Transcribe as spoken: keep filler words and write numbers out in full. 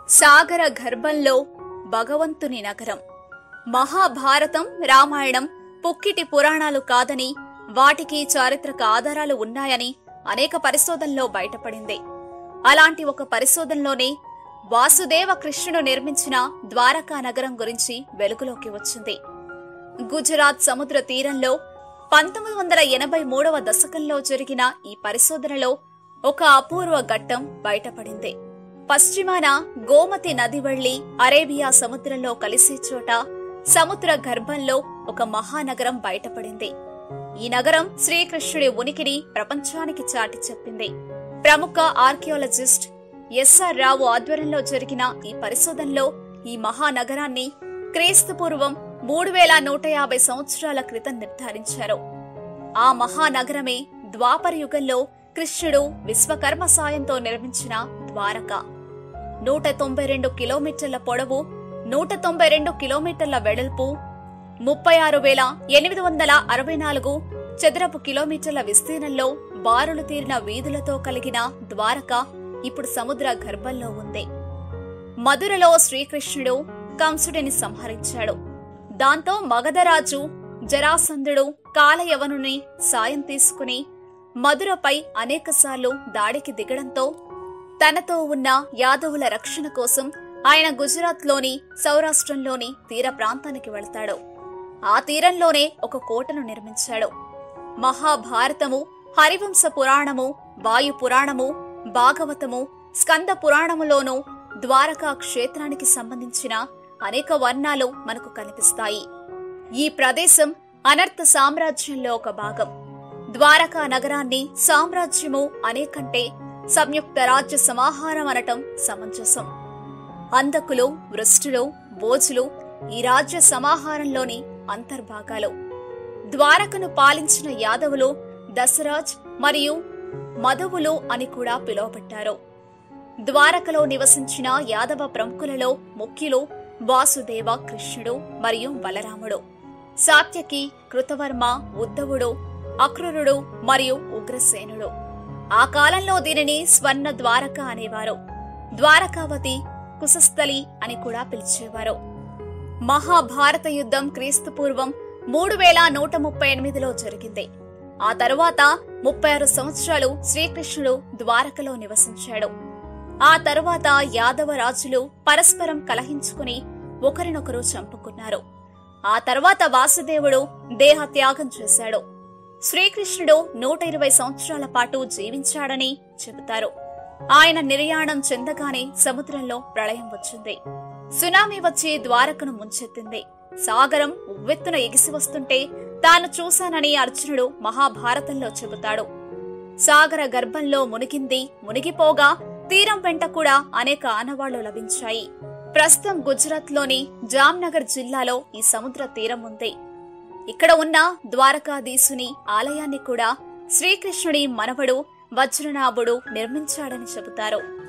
సాగర గర్భంలో భగవంతుని నగరం. మహాభారతం, రామాయణం పుక్కిటి పురాణాలు కాదని, వాటికి చారిత్రక ఆధారాలు ఉన్నాయని అనేక పరిశోధనల్లో బయటపడింది. అలాంటి ఒక పరిశోధనలోనే వాసుదేవ కృష్ణుడు నిర్మించిన ద్వారకా నగరం గురించి వెలుగులోకి వచ్చింది. గుజరాత్ సముద్ర తీరంలో పంతొమ్మిది వందల ఎనభై మూడవ దశకంలో జరిగిన ఈ పరిశోధనలో ఒక అపూర్వ ఘట్టం బయటపడింది. పశ్చిమాన గోమతి నది వెళ్లి అరేబియా సముద్రంలో కలిసే చోట సముద్ర గర్భంలో ఒక మహానగరం బయటపడింది. ఈ నగరం శ్రీకృష్ణుడి ఉనికిని ప్రపంచానికి చాటి చెప్పింది. ప్రముఖ ఆర్కియాలజిస్ట్ ఎస్ఆర్ రావు ఆధ్వర్యంలో జరిగిన ఈ పరిశోధనలో ఈ మహానగరాన్ని క్రీస్తు పూర్వం మూడు వేల నూట యాభై సంవత్సరాల క్రితం నిర్ధారించారు. ఆ మహానగరమే ద్వాపర యుగంలో కృష్ణుడు విశ్వకర్మ సాయంతో నిర్మించిన ద్వారక. నూట తొంభై రెండు కిలోమీటర్ల పొడవు, నూట తొంభై రెండు కిలోమీటర్ల వెడల్పు, ముప్పై ఆరు వేల ఎనిమిది వందల అరవై నాలుగు చదరపు కిలోమీటర్ల విస్తీర్ణంలో బారులు తీరిన వీధులతో కలిగిన ద్వారక ఇప్పుడు సముద్ర గర్భంలో ఉంది. మధురలో శ్రీకృష్ణుడు కంసుడిని సంహరించాడు. దాంతో మగధరాజు జరాసంధుడు కాలయవనుని సాయం తీసుకుని మధురపై అనేకసార్లు దాడికి దిగడంతో తనతో ఉన్న యాదవుల రక్షణ కోసం ఆయన గుజరాత్లోని సౌరాష్ట్రంలోని తీర ప్రాంతానికి వెళ్తాడు. ఆ తీరంలోనే ఒక కోటను నిర్మించాడు. మహాభారతము, హరివంశ పురాణము, వాయు పురాణము, భాగవతము, స్కంద పురాణములోనూ ద్వారకా క్షేత్రానికి సంబంధించిన అనేక వర్ణాలు మనకు కనిపిస్తాయి. ఈ ప్రదేశం అనర్థ సామ్రాజ్యంలో ఒక భాగం. ద్వారకా నగరాన్ని సామ్రాజ్యము అనేకంటే సంయుక్త రాజ్య సమాహారం అనటం సమంజసం. అంధకులు, వృష్టులు, బోజులు ఈ రాజ్య సమాహారంలోని అంతర్భాగాలు. ద్వారకను పాలించిన యాదవులు దశరాజ్ మరియు మధవులు అని కూడా పిలువబడ్డారు. ద్వారకలో నివసించిన యాదవ ప్రముఖులలో ముఖ్యులు వాసుదేవ, కృష్ణుడు మరియు బలరాముడు. సాత్యకి, కృతవర్మ, ఉద్ధవుడు, అక్రూరుడు మరియు ఉగ్రసేనుడు. ఆ కాలంలో దీనిని స్వర్ణ ద్వారక అనేవారు. ద్వారకావతి, కుశస్థలి అని కూడా పిలిచేవారు. మహాభారత యుద్ధం క్రీస్తు పూర్వం మూడు వేల నూట ముప్పై ఎనిమిదిలో జరిగింది. ఆ తరువాత ముప్పై ఆరు సంవత్సరాలు శ్రీకృష్ణుడు ద్వారకలో నివసించాడు. ఆ తరువాత యాదవ రాజులు పరస్పరం కలహించుకుని ఒకరినొకరు చంపుకున్నారు. ఆ తర్వాత వాసుదేవుడు దేహత్యాగం చేశాడు. శ్రీకృష్ణుడు నూట ఇరవై సంవత్సరాల పాటు జీవించాడని చెబుతారు. ఆయన నిర్యాణం చెందగానే సముద్రంలో ప్రళయం వచ్చింది. సునామీ వచ్చి ద్వారకను ముంచెత్తింది. సాగరం ఉవ్వెత్తున ఎగిసి వస్తుంటే తాను చూశానని అర్జునుడు మహాభారతంలో చెబుతాడు. సాగర గర్భంలో మునిగింది. మునిగిపోగా తీరం వెంట కూడా అనేక ఆనవాళ్లు లభించాయి. ప్రస్తుతం గుజరాత్ లోని జామ్నగర్ జిల్లాలో ఈ సముద్ర తీరం ఉంది. ఇక్కడ ఉన్న ద్వారకాధీశుని ఆలయాన్ని కూడా శ్రీకృష్ణుడి మనవడు వజ్రనాభుడు నిర్మించాడని చెబుతారు.